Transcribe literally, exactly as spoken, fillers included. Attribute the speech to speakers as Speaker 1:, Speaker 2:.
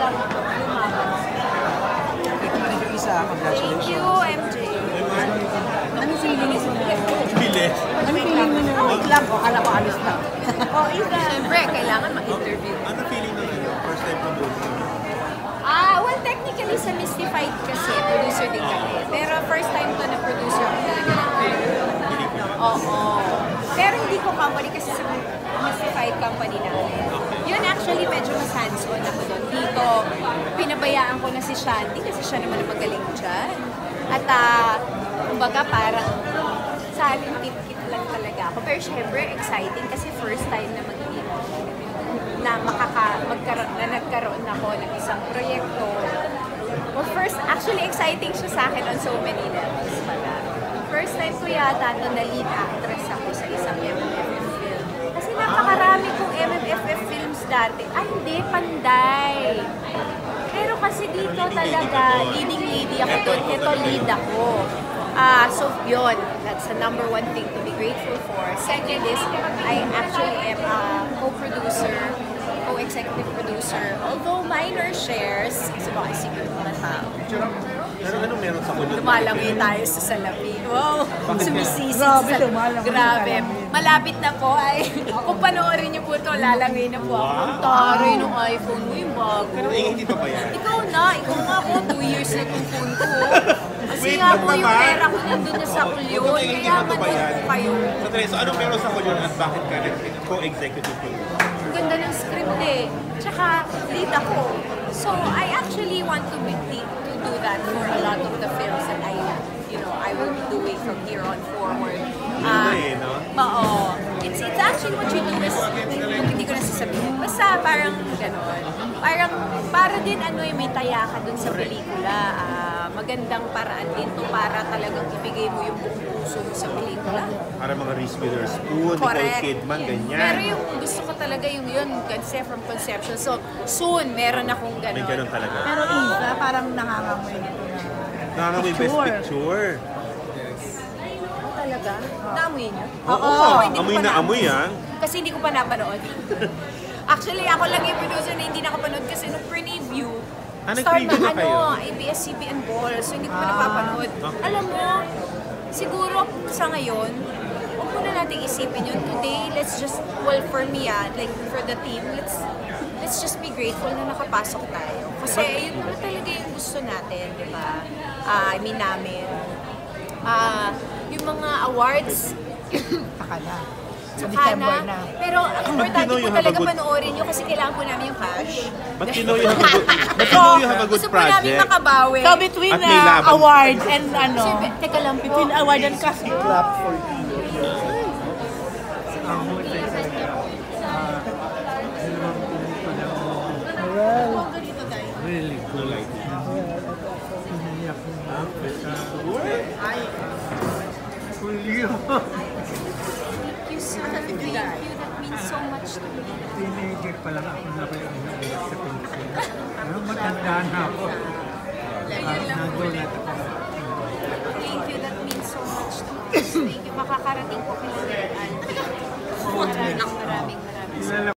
Speaker 1: lumaban.
Speaker 2: Ito na yung isa, congratulations.
Speaker 1: Thank you, M J.
Speaker 3: Anong feeling mo na?
Speaker 4: Bilis.
Speaker 3: Anong feeling mo na? Wait lang, o kala ko alis na.
Speaker 1: Oh, Ida. Siyempre, kailangan mag-interview.
Speaker 4: Ano feeling ng ano? First time promoting?
Speaker 1: Ah, well, technically sa Mystified kasi, producer din kami. Pero first time ko na producer ako talaga ng Oo. Pero hindi ko company kasi sa Mystified company namin. Yun actually medyo mas hands-on ako doon. Dito, pinabayaan ko na si Shanti kasi siya naman ang magaling dyan. At uh, kumbaga parang sa akin tip-tip lang talaga ako. Pero syempre exciting kasi first time na mag na makaka magkaroon na nagkaroon ako ng isang proyekto. Well, first, actually exciting siya sa akin on so many levels pala. First time ko yata na lead actress ako sa isang M M F F film. Kasi napakarami kong M M F F films dati. Ay, hindi, Panday. Pero kasi dito talaga, leading lady ako doon. Ito, lead ako. Ah, uh, so yun, that's the number one thing to be grateful for. Second is, I actually am a co-producer, co-executive producer. Although minor shares, kasi baka siguro mga tao.
Speaker 4: Pero anong meron sa kulot?
Speaker 1: Lumalangoy tayo sa salapi. Wow! Sumisisi.
Speaker 3: Grabe, lumalangoy sa
Speaker 1: Grabe.
Speaker 3: salapi.
Speaker 1: Malapit na po ay, kung panoorin niyo po ito, lalangoy na po ako. Ang taray ng iPhone mo, yung bago.
Speaker 4: Pero eh, hindi pa ba yan?
Speaker 1: Ikaw na, ikaw nga po, two years na itong phone ko. Kasi
Speaker 4: Wait,
Speaker 1: nga po yung
Speaker 4: naman.
Speaker 1: pera ko nandun na sa kulyon.
Speaker 4: Hindi
Speaker 1: Kaya
Speaker 4: pa ba
Speaker 1: manood
Speaker 4: yan?
Speaker 1: po kayo.
Speaker 4: So, Teresa, anong meron sa kulot at bakit ka co-executive producer?
Speaker 1: Ang ganda ng script eh. Tsaka lead ako. So I actually want to be to do that for a lot of the films that I, you know, I will be doing from here on forward. Uh,
Speaker 4: eh, no?
Speaker 1: Oo. It's, it's actually what you do is, hindi ko na sasabihin. Basta parang gano'n. Parang, para din ano eh, may taya ka dun sa pelikula. Uh, magandang paraan din to para talagang ibigay mo yung buong puso mo sa pelikula.
Speaker 4: Para mga Reese Witherspoon, Nicole Kidman, ganyan.
Speaker 1: Pero yung gusto ko talaga yung yun, kasi from conception. So, soon, meron akong gano'n.
Speaker 4: May ganun talaga.
Speaker 3: Pero Isa, parang nangangamoy nito na.
Speaker 4: Nakakamoy best picture.
Speaker 1: Oh, talaga? Naamoy niyo?
Speaker 4: Oo,
Speaker 1: hindi ko
Speaker 4: amoy
Speaker 1: pa
Speaker 4: na
Speaker 1: naamoy.
Speaker 4: amoy yan.
Speaker 1: Kasi hindi ko pa napanood. Actually, ako lang yung producer na hindi nakapanood kasi nung preview,
Speaker 4: Ah,
Speaker 1: start
Speaker 4: nag-preview na
Speaker 1: ano,
Speaker 4: kayo?
Speaker 1: A B S C B N Balls, so hindi ko pa napapanood. Alam mo, siguro sa ngayon, huwag muna natin isipin yun. Today, let's just, well, for me ah, like for the team, let's let's just be grateful na nakapasok tayo. Kasi yun naman talaga yung gusto natin, di ba? Uh, I mean namin. Ah, yung mga awards,
Speaker 3: Saka na. Sa
Speaker 1: saka
Speaker 3: December
Speaker 1: na.
Speaker 3: na.
Speaker 1: Pero ang importante
Speaker 4: Pinoy
Speaker 1: po
Speaker 4: you have a
Speaker 1: talaga
Speaker 4: good-
Speaker 1: panoorin nyo kasi kailangan po namin yung cash.
Speaker 4: Ba't Pinoy you have a good, ba't Pinoy you have a good
Speaker 1: Gusto po namin
Speaker 4: project?
Speaker 1: makabawi.
Speaker 3: So between
Speaker 4: At may
Speaker 3: uh,
Speaker 4: laban.
Speaker 3: award and ano,
Speaker 1: Sir, teka lang po.
Speaker 3: between award and cast, clap for
Speaker 5: Really cool idea. Julio.
Speaker 1: Thank you, sir. Thank you. That means so much to me.
Speaker 5: Teenager pa lang ako na kayo umiiyak sa pension. Pero matanda na ako. Nagulat ako.
Speaker 1: Thank you. That means so much to me. Thank you. Makakarating po kay Sir Al. Maraming maraming maraming salamat.